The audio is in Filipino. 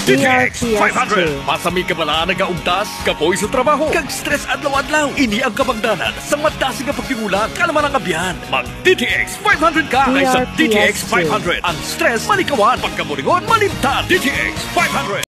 DTX500. Masami ka bala nagaugdas, kapoy sa trabaho, kag stress adlaw-adlaw. Ini ang kabangdanan sa madasi nga pagtingulang kalaman ang abyan. Mag DTX500 ka kaysa DTX500. Ang stress malikawan, pagkamulingon malimtan. DTX500.